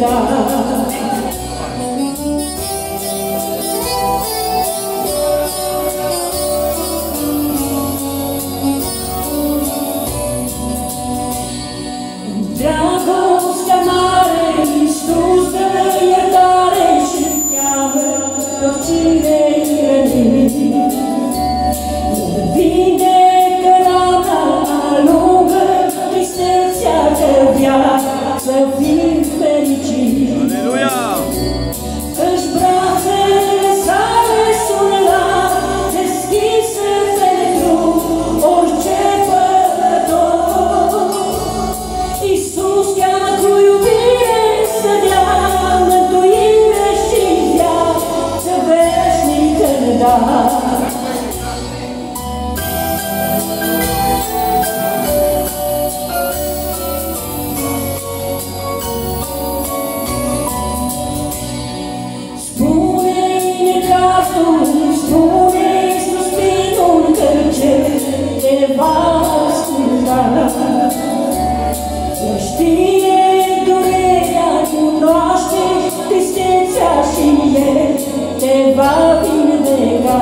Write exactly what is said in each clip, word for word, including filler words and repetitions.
Dragostea mare, Iisus dă iertare și cheamă pe oricine-i rănit. Vindecă rana, alungă tristețea de viață, fii fericit. Aleluia! Că-și brațele sale sunt largi, deschise pentru orice păcătos. Iisus cheamă cu iubire să dea mântuire și viață veșnică ne da. Spune-i necazul, spune-i suspinul, că Cel te va asculta. El știe durerea, cunoaște tristețea și El te va vindeca.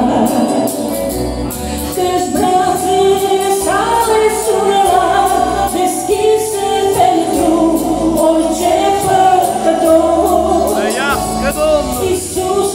Că-și brațele sale sunt largi, deschise pentru orice păcătos. Trăiască Domnul! Iisus